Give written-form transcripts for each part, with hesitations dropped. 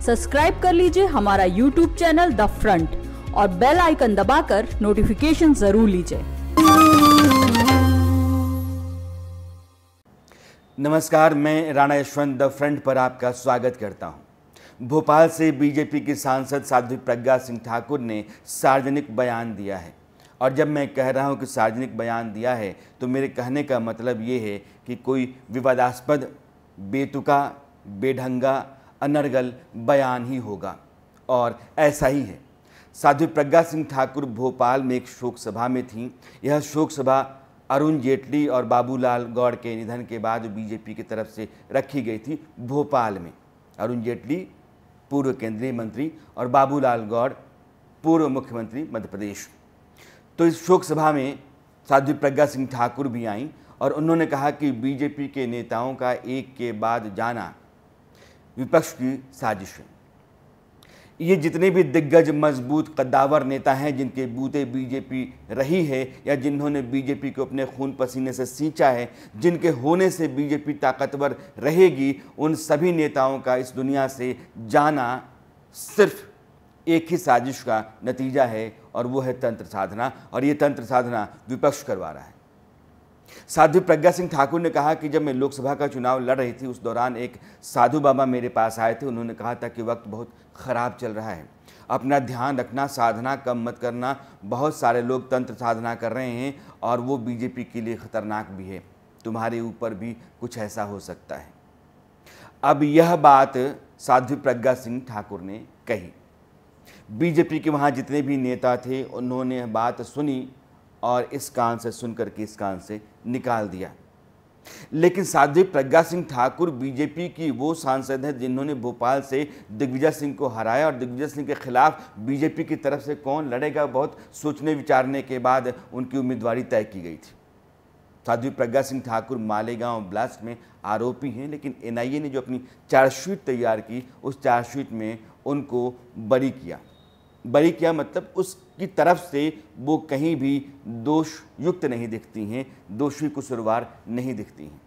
Subscribe कर लीजिए हमारा यूट्यूब चैनल द फ्रंट और बेल आइकन दबाकर नोटिफिकेशन जरूर लीजिए। नमस्कार, मैं राणा यशवंत द फ्रंट पर आपका स्वागत करता हूं। भोपाल से बीजेपी की सांसद साध्वी प्रज्ञा सिंह ठाकुर ने सार्वजनिक बयान दिया है। और जब मैं कह रहा हूं कि सार्वजनिक बयान दिया है तो मेरे कहने का मतलब ये है कि कोई विवादास्पद, बेतुका, बेढंगा, अनर्गल बयान ही होगा, और ऐसा ही है। साध्वी प्रज्ञा सिंह ठाकुर भोपाल में एक शोक सभा में थीं। यह शोक सभा अरुण जेटली और बाबूलाल गौड़ के निधन के बाद बीजेपी की तरफ से रखी गई थी भोपाल में। अरुण जेटली पूर्व केंद्रीय मंत्री और बाबूलाल गौड़ पूर्व मुख्यमंत्री मध्य प्रदेश। तो इस शोक सभा में साध्वी प्रज्ञा सिंह ठाकुर भी आईं और उन्होंने कहा कि बीजेपी के नेताओं का एक के बाद जाना विपक्ष की साजिश है। ये जितने भी दिग्गज, मजबूत, कद्दावर नेता हैं जिनके बूते बीजेपी रही है या जिन्होंने बीजेपी को अपने खून पसीने से सींचा है, जिनके होने से बीजेपी ताकतवर रहेगी, उन सभी नेताओं का इस दुनिया से जाना सिर्फ एक ही साजिश का नतीजा है, और वो है तंत्र साधना। और ये तंत्र साधना विपक्ष करवा रहा है। साध्वी प्रज्ञा सिंह ठाकुर ने कहा कि जब मैं लोकसभा का चुनाव लड़ रही थी उस दौरान एक साधु बाबा मेरे पास आए थे। उन्होंने कहा था कि वक्त बहुत ख़राब चल रहा है, अपना ध्यान रखना, साधना कम मत करना। बहुत सारे लोग तंत्र साधना कर रहे हैं और वो बीजेपी के लिए ख़तरनाक भी है। तुम्हारे ऊपर भी कुछ ऐसा हो सकता है। अब यह बात साध्वी प्रज्ञा सिंह ठाकुर ने कही। बीजेपी के वहाँ जितने भी नेता थे उन्होंने यह बात सुनी और इस कान से सुनकर के इस कान से निकाल दिया। लेकिन साध्वी प्रज्ञा सिंह ठाकुर बीजेपी की वो सांसद हैं जिन्होंने भोपाल से दिग्विजय सिंह को हराया, और दिग्विजय सिंह के खिलाफ बीजेपी की तरफ से कौन लड़ेगा, बहुत सोचने विचारने के बाद उनकी उम्मीदवारी तय की गई थी। साध्वी प्रज्ञा सिंह ठाकुर मालेगांव ब्लास्ट में आरोपी हैं, लेकिन एनआईए ने जो अपनी चार्जशीट तैयार की, उस चार्जशीट में उनको बरी किया मतलब उसकी तरफ से वो कहीं भी दोष युक्त नहीं दिखती हैं, दोषी कसूरवार नहीं दिखती हैं।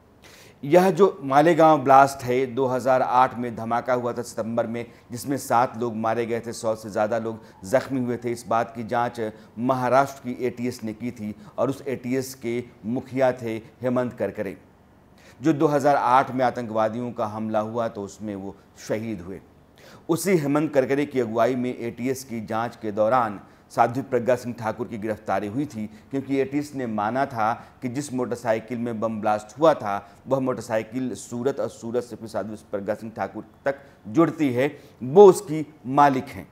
यह जो मालेगांव ब्लास्ट है, 2008 में धमाका हुआ था सितंबर में, जिसमें 7 लोग मारे गए थे, 100 से ज़्यादा लोग जख्मी हुए थे। इस बात की जांच महाराष्ट्र की एटीएस ने की थी, और उस एटीएस के मुखिया थे हेमंत करकरे, जो 2008 में आतंकवादियों का हमला हुआ तो उसमें वो शहीद हुए। उसी हेमंत करकरे की अगुवाई में एटीएस की जांच के दौरान साध्वी प्रज्ञा सिंह ठाकुर की गिरफ्तारी हुई थी, क्योंकि एटीएस ने माना था कि जिस मोटरसाइकिल में बम ब्लास्ट हुआ था वह मोटरसाइकिल सूरत, और सूरत से फिर साध्वी प्रज्ञा सिंह ठाकुर तक जुड़ती है, वो उसकी मालिक हैं।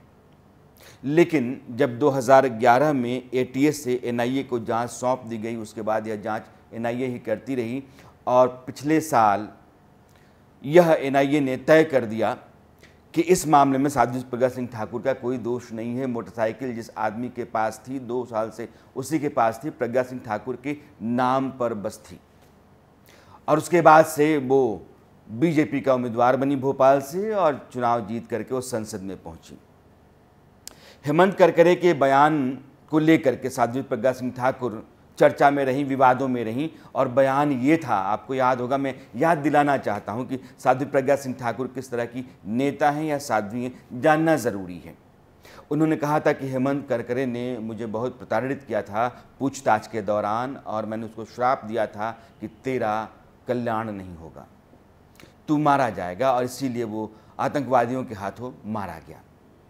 लेकिन जब 2011 में एटीएस से एनआईए को जांच सौंप दी गई, उसके बाद यह जांच एनआईए ही करती रही, और पिछले साल यह एनआईए ने तय कर दिया कि इस मामले में साध्वी प्रज्ञा सिंह ठाकुर का कोई दोष नहीं है। मोटरसाइकिल जिस आदमी के पास थी 2 साल से उसी के पास थी, प्रज्ञा सिंह ठाकुर के नाम पर बस थी। और उसके बाद से वो बीजेपी का उम्मीदवार बनी भोपाल से, और चुनाव जीत करके वो संसद में पहुंची। हेमंत करकरे के बयान को लेकर के साध्वी प्रज्ञा सिंह ठाकुर चर्चा में रहीं, विवादों में रहीं, और बयान ये था, आपको याद होगा, मैं याद दिलाना चाहता हूं कि साध्वी प्रज्ञा सिंह ठाकुर किस तरह की नेता हैं या साध्वी हैं, जानना ज़रूरी है। उन्होंने कहा था कि हेमंत करकरे ने मुझे बहुत प्रताड़ित किया था पूछताछ के दौरान, और मैंने उसको श्राप दिया था कि तेरा कल्याण नहीं होगा, तू मारा जाएगा, और इसीलिए वो आतंकवादियों के हाथों मारा गया।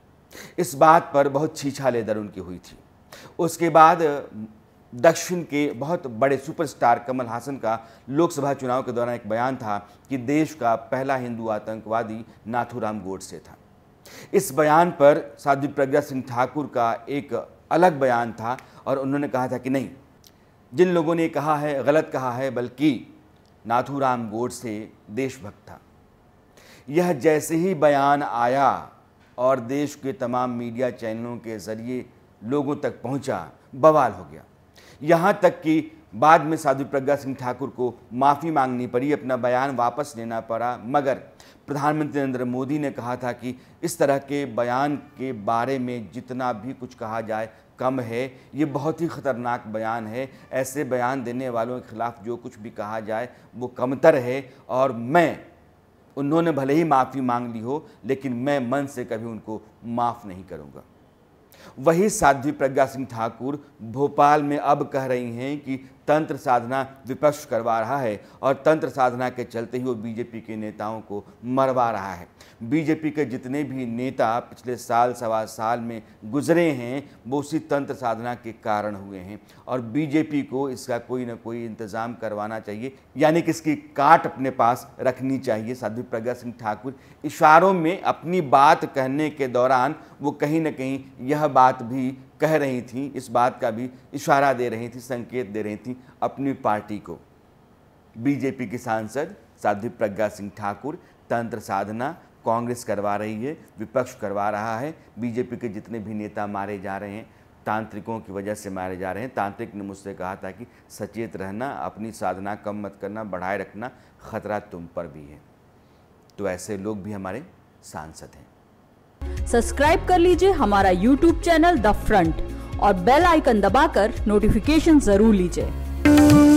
इस बात पर बहुत छीछालेदर उनकी हुई थी। उसके बाद दक्षिण के बहुत बड़े सुपरस्टार कमल हासन का लोकसभा चुनाव के दौरान एक बयान था कि देश का पहला हिंदू आतंकवादी नाथूराम गोडसे था। इस बयान पर साध्वी प्रज्ञा सिंह ठाकुर का एक अलग बयान था, और उन्होंने कहा था कि नहीं, जिन लोगों ने कहा है गलत कहा है, बल्कि नाथूराम गोडसे देशभक्त था। यह जैसे ही बयान आया और देश के तमाम मीडिया चैनलों के ज़रिए लोगों तक पहुंचा, बवाल हो गया। यहाँ तक कि बाद में साध्वी प्रज्ञा सिंह ठाकुर को माफ़ी मांगनी पड़ी, अपना बयान वापस लेना पड़ा, मगर प्रधानमंत्री नरेंद्र मोदी ने कहा था कि इस तरह के बयान के बारे में जितना भी कुछ कहा जाए कम है, ये बहुत ही ख़तरनाक बयान है, ऐसे बयान देने वालों के खिलाफ जो कुछ भी कहा जाए वो कमतर है, और मैं उन्होंने भले ही माफ़ी मांग ली हो, लेकिन मैं मन से कभी उनको माफ़ नहीं करूँगा। वही साध्वी प्रज्ञा सिंह ठाकुर भोपाल में अब कह रही हैं कि तंत्र साधना विपक्ष करवा रहा है और तंत्र साधना के चलते ही वो बीजेपी के नेताओं को मरवा रहा है। बीजेपी के जितने भी नेता पिछले साल सवा साल में गुजरे हैं वो उसी तंत्र साधना के कारण हुए हैं और बीजेपी को इसका कोई ना कोई इंतज़ाम करवाना चाहिए, यानी कि इसकी काट अपने पास रखनी चाहिए। साध्वी प्रज्ञा सिंह ठाकुर इशारों में अपनी बात कहने के दौरान वो कहीं ना कहीं यह बात भी कह रही थी, इस बात का भी इशारा दे रही थी, संकेत दे रही थी अपनी पार्टी को। बीजेपी की सांसद साध्वी प्रज्ञा सिंह ठाकुर तंत्र साधना कांग्रेस करवा रही है, विपक्ष करवा रहा है। बीजेपी के जितने भी नेता मारे जा रहे हैं तांत्रिकों की वजह से मारे जा रहे हैं। तांत्रिक ने मुझसे कहा था कि सचेत रहना, अपनी साधना कम मत करना, बढ़ाए रखना, खतरा तुम पर भी है। तो ऐसे लोग भी हमारे सांसद हैं। सब्सक्राइब कर लीजिए हमारा YouTube चैनल द फ्रंट और बेल आइकन दबाकर नोटिफिकेशन जरूर लीजिए।